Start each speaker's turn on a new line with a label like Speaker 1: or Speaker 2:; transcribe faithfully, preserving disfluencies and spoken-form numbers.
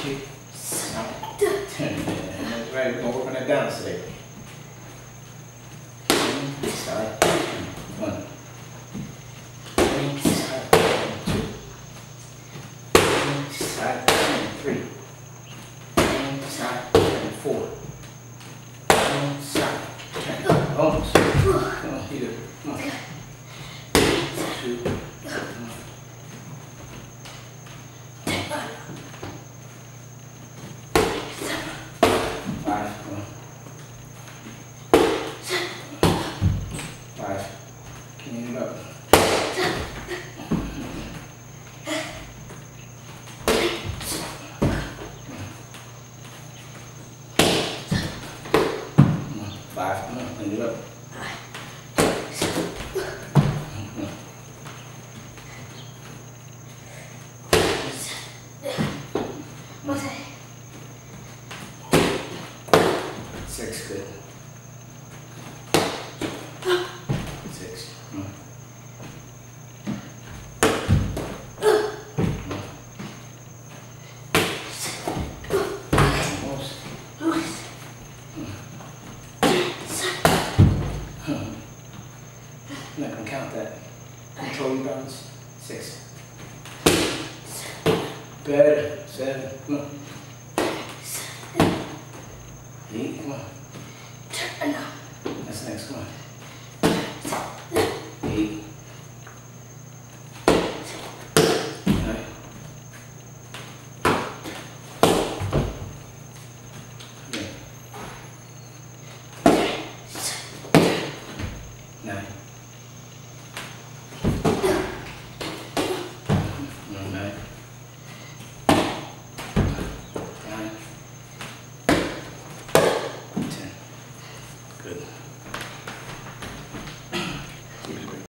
Speaker 1: kick. ten. That's right, we're gonna work on that balance today. Side. One. Side. Two. Side. Three. Side. Four. Side. Almost. Come on, you good. Come on. Two. Five. Come on. Five. Can you up? Five. Come on, clean it up. Six, good. Six. Come on. Almost. I'm not gonna count that. Control your balance. Six. Better. Seven. Come on. Eight. Come on. That's next. Come on. Eight. Nine. Okay. Nine. No, nine. Nine. Ten. Good.